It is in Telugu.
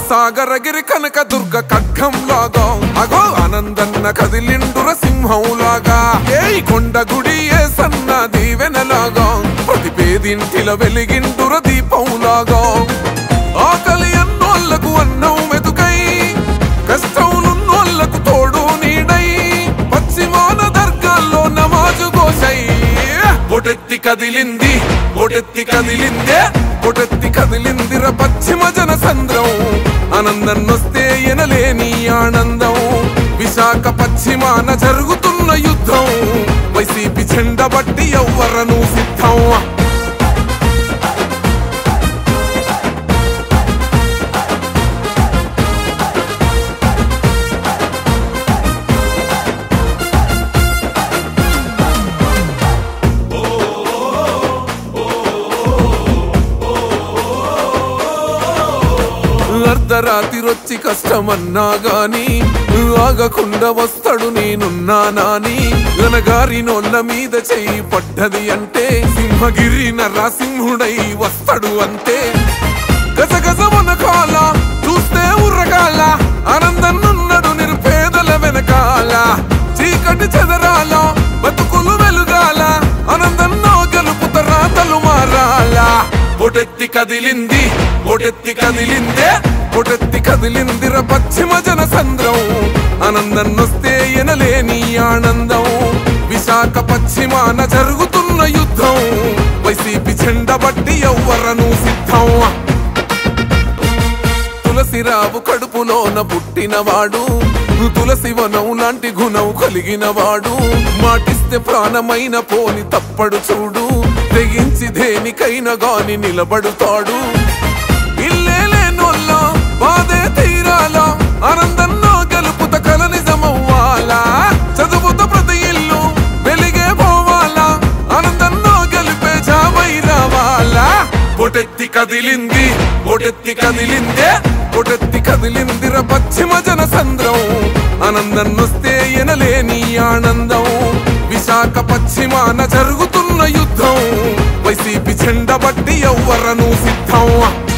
సాగరగిరి కనక దుర్గ ఖడ్గంలాగా అగో ఆనందన్న కదిలిండుర సింహంలాగా ఏ కొండగుడి ఏ సన్న దీవెనలాగా ప్రతి పేదింటిల వెలిగిండుర దీపంలాగా ఆకలి అన్నోళ్లకు అన్నం మెతుకై కష్టములున్నోళ్లకు తోడు నీడై పశ్చిమాన దర్గాల్లో నమాజు గోసై బొటెత్తి కదిలింది బొటెత్తి కదిలిందే బొటెత్తి కదిలిందిర పశ్చిమ జన సంద్రం ఆనందన్నొస్తే ఎనలేని ఆనందం విశాఖ పశ్చిమాన జరుగుతున్న యుద్ధం వైసీపీ జెండా బట్టి ఎవ్వరను సిద్ధం అర్ధరాత్రిరొచ్చి కష్టమన్నా గాని ఆగకుండా వస్తాడు నేనున్నానాని గనగారి నోళ్ళ మీద చెయ్యి పడ్డది అంటే సింహగిరి నరసింహుడై వస్తాడు అంతే గజగజ వనకాల చూస్తే ఉర్రకాల ఆనందన్నున్నాడు నిరుపేదల వెనకాల చీకటి చెదరాల బతుకులు వెలుగాల ఆనందన్నో గెలుపు తరాతలు మారాల బొటెత్తి కదిలింది బొటెత్తి కదిలిందే బొటెత్తి కదిలిందిర పశ్చిమ జన సంద్రం ఆనందన్నొస్తే ఎనలేని ఆనందం విశాఖ పశ్చిమాన జరుగుతున్న యుద్ధం వైసీపీ జెండా బట్టి ఎవ్వరను సిద్ధం తులసిరావు కడుపులోన పుట్టినవాడు తులసి వనం లాంటి గుణం కలిగినవాడు మాటిస్తే ప్రాణమైన పోని తప్పడు చూడు తెగించి దేనికైనా గాని నిలబడుతాడు ఇల్లే లేనోళ్ళ బాధే తీరాలా ఆనందన్నో గెలుపుత కల నిజమవ్వాలా చదువుత ప్రతి ఇల్లు వెలిగే పోవాలా ఆనందన్నో గెలిపే జామై రావాలా బొటెత్తి కదిలింది బొటెత్తి కదిలిందే బొటెత్తి కదిలిందిర పశ్చిమ జన సంద్రం ఆనందన్నొస్తే ఎనలేని ఆనందం విశాఖ పశ్చిమాన జరుగుతున్న యుద్ధం వైసీపీ జెండా బట్టి ఎవ్వరను సిద్ధం